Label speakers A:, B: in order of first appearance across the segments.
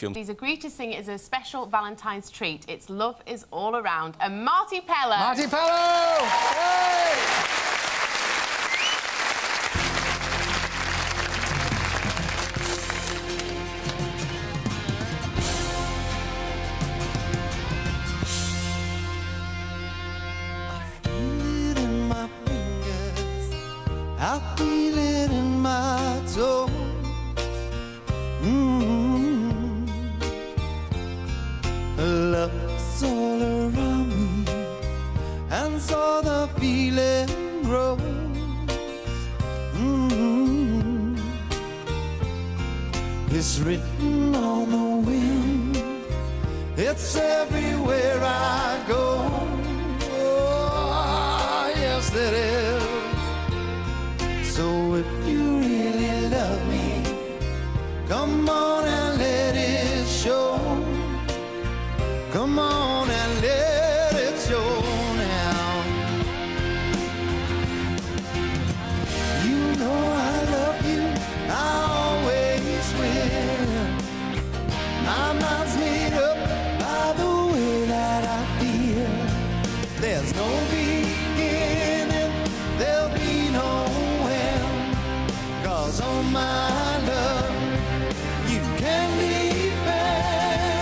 A: welcome.
B: He's agreed to sing it as a special Valentine's treat. It's Love Is All Around. And Marti Pellow!
C: Marti Pellow! Hey!
D: I feel it in my toe. Love's all around me, and so the feeling grows. It's written on the wind, it's everywhere I go. Oh, yes it is. So if you really love me, come on and let it show. Come on and let it show now. You know I love you, I always will. My mind's made up by the way that I feel. There's no beginning, there'll be no end. 'Cause on my love, you can depend.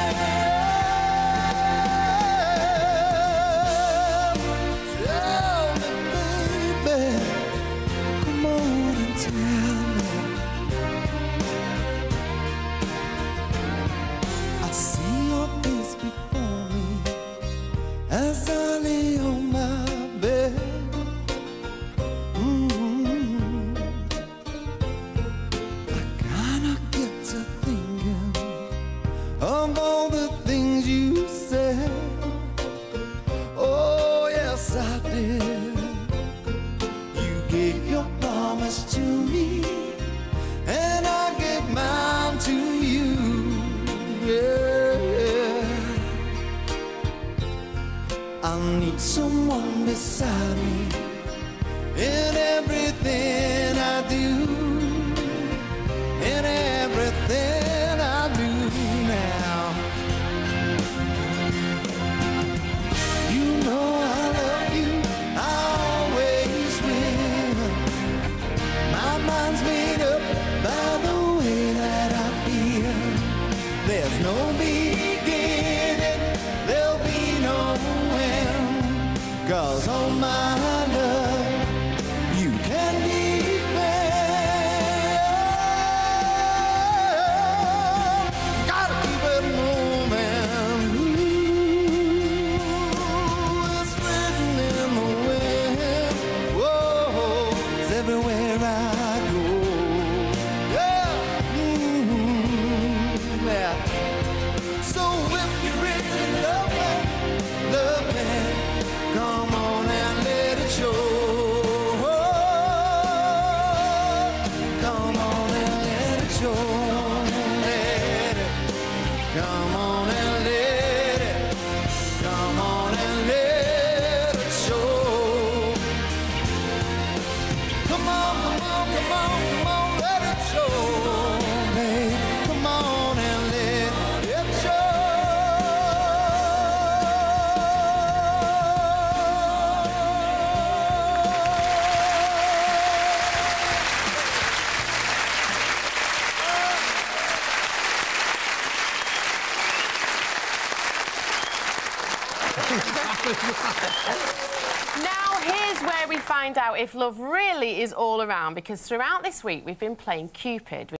D: Tell me, baby, come on and tell me. I see your face before me as I lay on my bed. Of all the things you said, oh yes I did. You gave your promise to me, and I gave mine to you. Yeah. I need someone beside me in everything I do, in everything I do. There's no beginning, there'll be no end. 'Cause on my love, you can depend. Gotta keep it moving. Ooh, it's written in the wind. Whoa, it's everywhere I go. So if you really love me, come on and let it show. Come on and let it show. Let it. Come on and let it. Come on and let it show. Come on, come on, come on, come on, let it show. Hey, come on and let it show.
B: Now, here's where we find out if love really is all around, because throughout this week we've been playing Cupid.